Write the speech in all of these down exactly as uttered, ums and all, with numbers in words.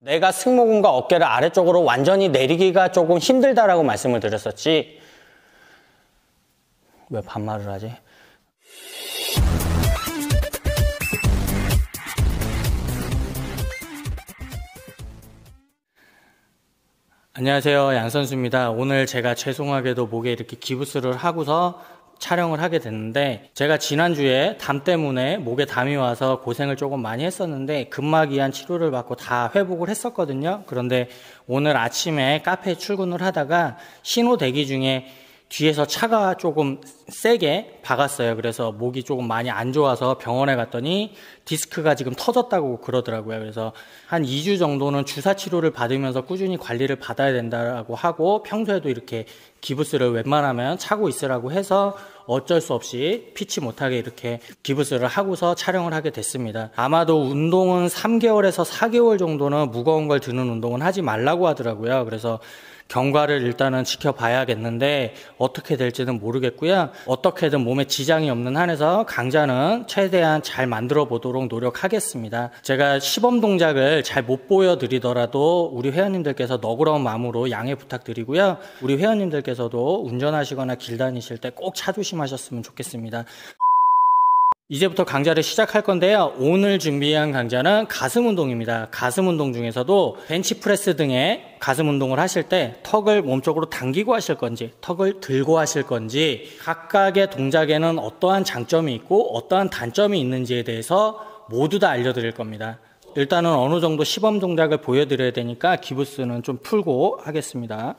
내가 승모근과 어깨를 아래쪽으로 완전히 내리기가 조금 힘들다라고 말씀을 드렸었지. 왜 반말을 하지? 안녕하세요, 양선수입니다. 오늘 제가 죄송하게도 목에 이렇게 기부스를 하고서 촬영을 하게 됐는데, 제가 지난주에 담 때문에 목에 담이 와서 고생을 조금 많이 했었는데 근막이완 치료를 받고 다 회복을 했었거든요. 그런데 오늘 아침에 카페에 출근을 하다가 신호 대기 중에 뒤에서 차가 조금 세게 박았어요. 그래서 목이 조금 많이 안 좋아서 병원에 갔더니 디스크가 지금 터졌다고 그러더라고요. 그래서 한 이 주 정도는 주사 치료를 받으면서 꾸준히 관리를 받아야 된다고 하고, 평소에도 이렇게 기부스를 웬만하면 차고 있으라고 해서 어쩔 수 없이 피치 못하게 이렇게 기부스를 하고서 촬영을 하게 됐습니다. 아마도 운동은 삼 개월에서 사 개월 정도는 무거운 걸 드는 운동은 하지 말라고 하더라고요. 그래서 경과를 일단은 지켜봐야겠는데 어떻게 될지는 모르겠고요. 어떻게든 몸에 지장이 없는 한에서 강좌는 최대한 잘 만들어 보도록 노력하겠습니다. 제가 시범 동작을 잘 못 보여드리더라도 우리 회원님들께서 너그러운 마음으로 양해 부탁드리고요. 우리 회원님들께서도 운전하시거나 길 다니실 때 꼭 차 조심하셨으면 좋겠습니다. 이제부터 강좌를 시작할 건데요. 오늘 준비한 강좌는 가슴 운동입니다. 가슴 운동 중에서도 벤치프레스 등의 가슴 운동을 하실 때 턱을 몸쪽으로 당기고 하실 건지 턱을 들고 하실 건지, 각각의 동작에는 어떠한 장점이 있고 어떠한 단점이 있는지에 대해서 모두 다 알려드릴 겁니다. 일단은 어느 정도 시범 동작을 보여드려야 되니까 기부스는 좀 풀고 하겠습니다.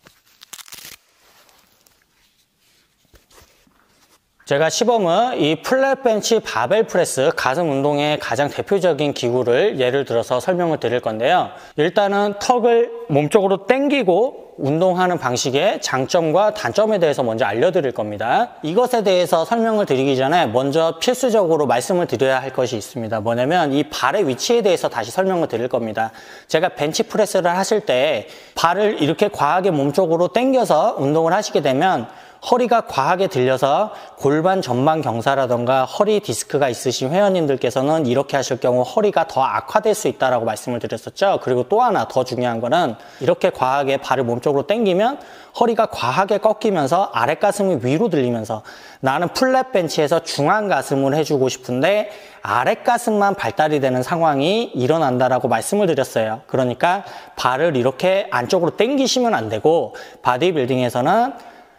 제가 시범은 이 플랫 벤치 바벨 프레스 가슴 운동의 가장 대표적인 기구를 예를 들어서 설명을 드릴 건데요. 일단은 턱을 몸쪽으로 당기고 운동하는 방식의 장점과 단점에 대해서 먼저 알려드릴 겁니다. 이것에 대해서 설명을 드리기 전에 먼저 필수적으로 말씀을 드려야 할 것이 있습니다. 뭐냐면 이 발의 위치에 대해서 다시 설명을 드릴 겁니다. 제가 벤치 프레스를 하실 때 발을 이렇게 과하게 몸쪽으로 당겨서 운동을 하시게 되면 허리가 과하게 들려서 골반 전방 경사라던가 허리 디스크가 있으신 회원님들께서는 이렇게 하실 경우 허리가 더 악화될 수 있다고 말씀을 드렸었죠. 그리고 또 하나 더 중요한 거는 이렇게 과하게 발을 몸쪽으로 당기면 허리가 과하게 꺾이면서 아랫가슴이 위로 들리면서 나는 플랫 벤치에서 중앙 가슴을 해주고 싶은데 아랫가슴만 발달이 되는 상황이 일어난다라고 말씀을 드렸어요. 그러니까 발을 이렇게 안쪽으로 당기시면 안 되고, 바디빌딩에서는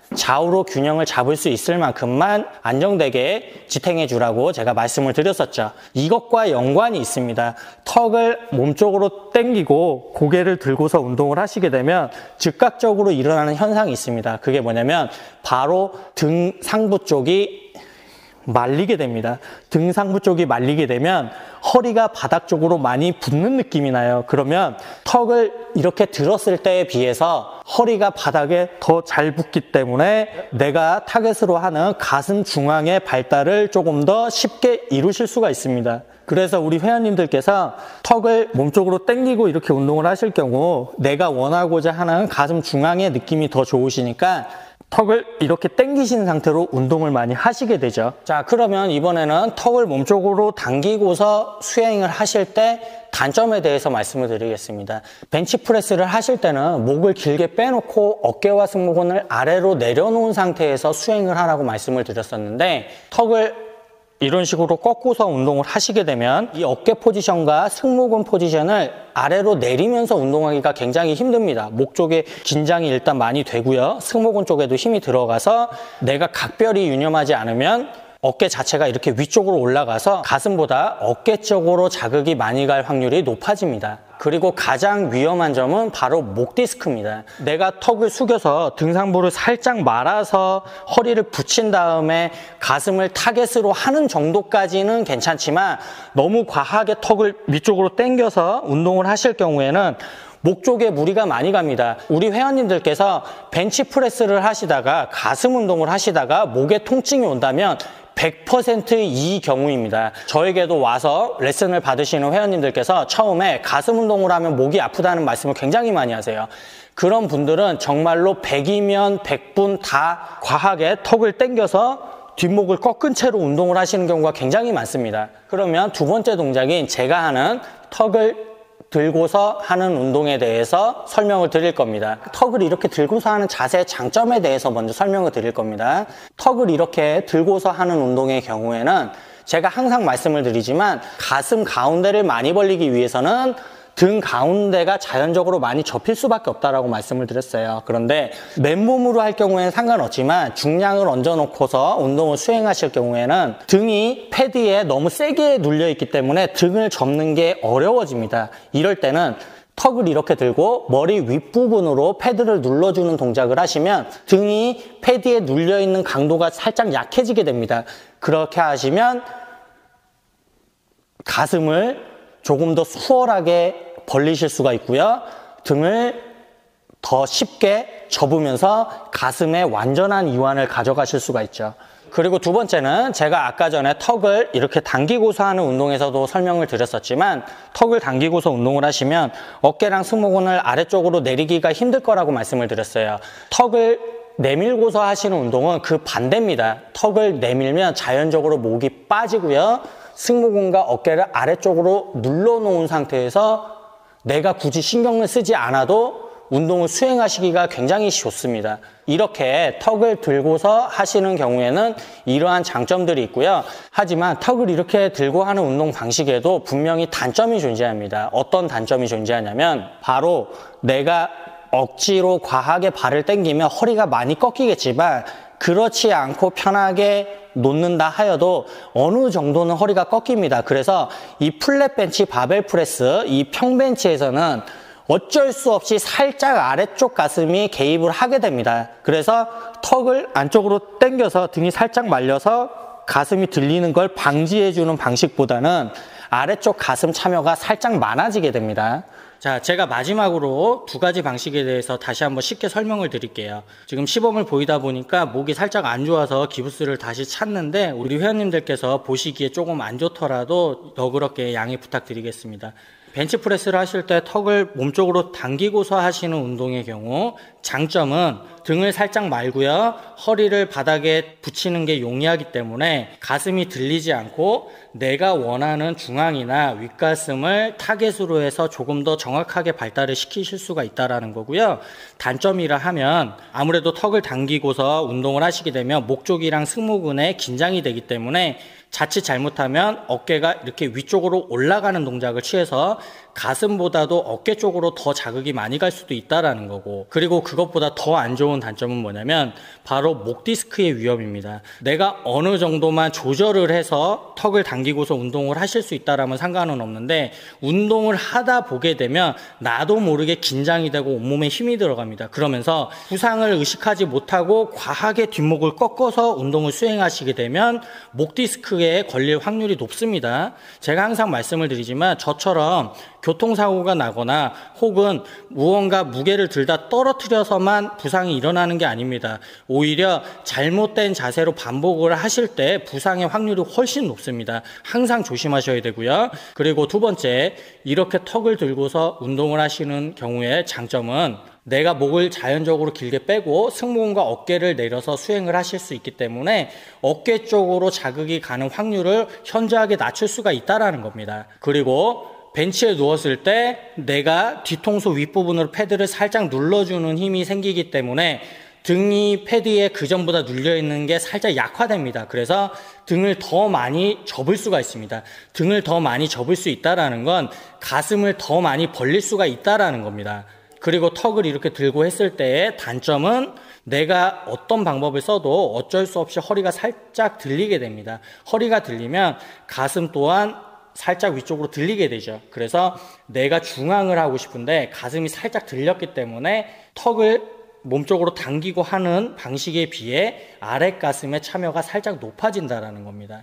좌우로 균형을 잡을 수 있을 만큼만 안정되게 지탱해 주라고 제가 말씀을 드렸었죠. 이것과 연관이 있습니다. 턱을 몸쪽으로 당기고 고개를 들고서 운동을 하시게 되면 즉각적으로 일어나는 현상이 있습니다. 그게 뭐냐면 바로 등 상부 쪽이 말리게 됩니다. 등 상부 쪽이 말리게 되면 허리가 바닥 쪽으로 많이 붙는 느낌이 나요. 그러면 턱을 이렇게 들었을 때에 비해서 허리가 바닥에 더 잘 붙기 때문에 내가 타겟으로 하는 가슴 중앙의 발달을 조금 더 쉽게 이루실 수가 있습니다. 그래서 우리 회원님들께서 턱을 몸쪽으로 당기고 이렇게 운동을 하실 경우 내가 원하고자 하는 가슴 중앙의 느낌이 더 좋으시니까 턱을 이렇게 당기신 상태로 운동을 많이 하시게 되죠. 자, 그러면 이번에는 턱을 몸쪽으로 당기고서 수행을 하실 때 단점에 대해서 말씀을 드리겠습니다. 벤치프레스를 하실 때는 목을 길게 빼놓고 어깨와 승모근을 아래로 내려놓은 상태에서 수행을 하라고 말씀을 드렸었는데, 턱을 이런 식으로 꺾고서 운동을 하시게 되면 이 어깨 포지션과 승모근 포지션을 아래로 내리면서 운동하기가 굉장히 힘듭니다. 목 쪽에 긴장이 일단 많이 되고요. 승모근 쪽에도 힘이 들어가서 내가 각별히 유념하지 않으면 어깨 자체가 이렇게 위쪽으로 올라가서 가슴보다 어깨 쪽으로 자극이 많이 갈 확률이 높아집니다. 그리고 가장 위험한 점은 바로 목 디스크입니다. 내가 턱을 숙여서 등상부를 살짝 말아서 허리를 붙인 다음에 가슴을 타겟으로 하는 정도까지는 괜찮지만 너무 과하게 턱을 위쪽으로 당겨서 운동을 하실 경우에는 목 쪽에 무리가 많이 갑니다. 우리 회원님들께서 벤치프레스를 하시다가 가슴 운동을 하시다가 목에 통증이 온다면 백 퍼센트 이 경우입니다. 저에게도 와서 레슨을 받으시는 회원님들께서 처음에 가슴 운동을 하면 목이 아프다는 말씀을 굉장히 많이 하세요. 그런 분들은 정말로 백이면 백 분 다 과하게 턱을 당겨서 뒷목을 꺾은 채로 운동을 하시는 경우가 굉장히 많습니다. 그러면 두 번째 동작인 제가 하는 턱을 들고서 하는 운동에 대해서 설명을 드릴 겁니다. 턱을 이렇게 들고서 하는 자세의 장점에 대해서 먼저 설명을 드릴 겁니다. 턱을 이렇게 들고서 하는 운동의 경우에는 제가 항상 말씀을 드리지만 가슴 가운데를 많이 벌리기 위해서는 등 가운데가 자연적으로 많이 접힐 수밖에 없다라고 말씀을 드렸어요. 그런데 맨몸으로 할 경우에는 상관없지만 중량을 얹어놓고서 운동을 수행하실 경우에는 등이 패드에 너무 세게 눌려있기 때문에 등을 접는 게 어려워집니다. 이럴 때는 턱을 이렇게 들고 머리 윗부분으로 패드를 눌러주는 동작을 하시면 등이 패드에 눌려있는 강도가 살짝 약해지게 됩니다. 그렇게 하시면 가슴을 조금 더 수월하게 벌리실 수가 있고요. 등을 더 쉽게 접으면서 가슴에 완전한 이완을 가져가실 수가 있죠. 그리고 두 번째는 제가 아까 전에 턱을 이렇게 당기고서 하는 운동에서도 설명을 드렸었지만 턱을 당기고서 운동을 하시면 어깨랑 승모근을 아래쪽으로 내리기가 힘들 거라고 말씀을 드렸어요. 턱을 내밀고서 하시는 운동은 그 반대입니다. 턱을 내밀면 자연적으로 목이 빠지고요. 승모근과 어깨를 아래쪽으로 눌러놓은 상태에서 내가 굳이 신경을 쓰지 않아도 운동을 수행하시기가 굉장히 좋습니다. 이렇게 턱을 들고서 하시는 경우에는 이러한 장점들이 있고요. 하지만 턱을 이렇게 들고 하는 운동 방식에도 분명히 단점이 존재합니다. 어떤 단점이 존재하냐면 바로 내가 억지로 과하게 발을 당기면 허리가 많이 꺾이겠지만 그렇지 않고 편하게 놓는다 하여도 어느 정도는 허리가 꺾입니다. 그래서 이 플랫 벤치 바벨 프레스, 이 평벤치에서는 어쩔 수 없이 살짝 아래쪽 가슴이 개입을 하게 됩니다. 그래서 턱을 안쪽으로 당겨서 등이 살짝 말려서 가슴이 들리는 걸 방지해주는 방식보다는 아래쪽 가슴 참여가 살짝 많아지게 됩니다. 자, 제가 마지막으로 두 가지 방식에 대해서 다시 한번 쉽게 설명을 드릴게요. 지금 시범을 보이다 보니까 목이 살짝 안 좋아서 기부스를 다시 찾는데 우리 회원님들께서 보시기에 조금 안 좋더라도 너그럽게 양해 부탁드리겠습니다. 벤치프레스를 하실 때 턱을 몸쪽으로 당기고서 하시는 운동의 경우 장점은 등을 살짝 말고요. 허리를 바닥에 붙이는 게 용이하기 때문에 가슴이 들리지 않고 내가 원하는 중앙이나 윗가슴을 타겟으로 해서 조금 더 정확하게 발달을 시키실 수가 있다는 거고요. 단점이라 하면 아무래도 턱을 당기고서 운동을 하시게 되면 목 쪽이랑 승모근에 긴장이 되기 때문에 자칫 잘못하면 어깨가 이렇게 위쪽으로 올라가는 동작을 취해서 가슴보다도 어깨 쪽으로 더 자극이 많이 갈 수도 있다라는 거고, 그리고 그것보다 더 안 좋은 단점은 뭐냐면 바로 목 디스크의 위험입니다. 내가 어느 정도만 조절을 해서 턱을 당기고서 운동을 하실 수 있다라면 상관은 없는데 운동을 하다 보게 되면 나도 모르게 긴장이 되고 온몸에 힘이 들어갑니다. 그러면서 부상을 의식하지 못하고 과하게 뒷목을 꺾어서 운동을 수행하시게 되면 목 디스크에 걸릴 확률이 높습니다. 제가 항상 말씀을 드리지만 저처럼 교통사고가 나거나 혹은 무언가 무게를 들다 떨어뜨려서만 부상이 일어나는 게 아닙니다. 오히려 잘못된 자세로 반복을 하실 때 부상의 확률이 훨씬 높습니다. 항상 조심하셔야 되고요. 그리고 두 번째, 이렇게 턱을 들고서 운동을 하시는 경우에 장점은 내가 목을 자연적으로 길게 빼고 승모근과 어깨를 내려서 수행을 하실 수 있기 때문에 어깨 쪽으로 자극이 가는 확률을 현저하게 낮출 수가 있다는 겁니다. 그리고 벤치에 누웠을 때 내가 뒤통수 윗부분으로 패드를 살짝 눌러주는 힘이 생기기 때문에 등이 패드에 그전보다 눌려있는 게 살짝 약화됩니다. 그래서 등을 더 많이 접을 수가 있습니다. 등을 더 많이 접을 수 있다는 건 가슴을 더 많이 벌릴 수가 있다는 겁니다. 그리고 턱을 이렇게 들고 했을 때의 단점은 내가 어떤 방법을 써도 어쩔 수 없이 허리가 살짝 들리게 됩니다. 허리가 들리면 가슴 또한 살짝 위쪽으로 들리게 되죠. 그래서 내가 중앙을 하고 싶은데 가슴이 살짝 들렸기 때문에 턱을 몸쪽으로 당기고 하는 방식에 비해 아랫가슴의 참여가 살짝 높아진다는 겁니다.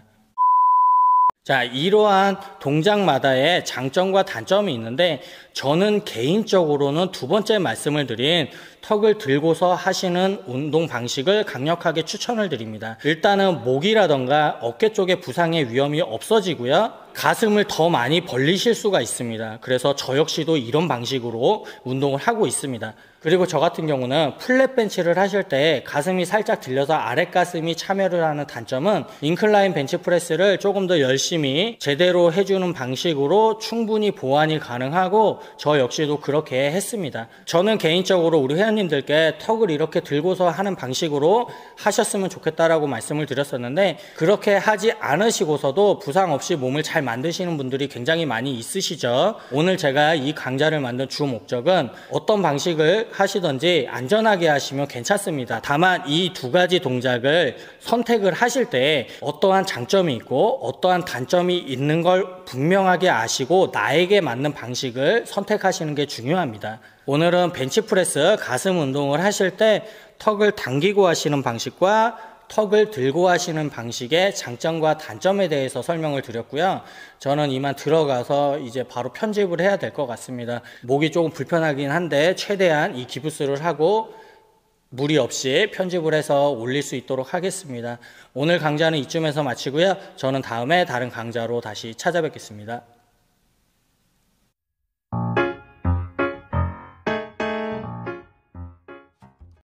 자, 이러한 동작마다의 장점과 단점이 있는데 저는 개인적으로는 두 번째 말씀을 드린 턱을 들고서 하시는 운동 방식을 강력하게 추천을 드립니다. 일단은 목이라던가 어깨 쪽에 부상의 위험이 없어지고요. 가슴을 더 많이 벌리실 수가 있습니다. 그래서 저 역시도 이런 방식으로 운동을 하고 있습니다. 그리고 저 같은 경우는 플랫 벤치를 하실 때 가슴이 살짝 들려서 아랫 가슴이 참여를 하는 단점은 인클라인 벤치 프레스를 조금 더 열심히 제대로 해주는 방식으로 충분히 보완이 가능하고 저 역시도 그렇게 했습니다. 저는 개인적으로 우리 회원님들께 턱을 이렇게 들고서 하는 방식으로 하셨으면 좋겠다라고 말씀을 드렸었는데 그렇게 하지 않으시고서도 부상 없이 몸을 잘 만드시는 분들이 굉장히 많이 있으시죠. 오늘 제가 이 강좌를 만든 주 목적은 어떤 방식을 하시든지 안전하게 하시면 괜찮습니다. 다만 이 두 가지 동작을 선택을 하실 때 어떠한 장점이 있고 어떠한 단점이 있는 걸 분명하게 아시고 나에게 맞는 방식을 선택하시는 게 중요합니다. 오늘은 벤치프레스 가슴 운동을 하실 때 턱을 당기고 하시는 방식과 턱을 들고 하시는 방식의 장점과 단점에 대해서 설명을 드렸고요. 저는 이만 들어가서 이제 바로 편집을 해야 될 것 같습니다. 목이 조금 불편하긴 한데 최대한 이 기부스를 하고 무리 없이 편집을 해서 올릴 수 있도록 하겠습니다. 오늘 강좌는 이쯤에서 마치고요. 저는 다음에 다른 강좌로 다시 찾아뵙겠습니다.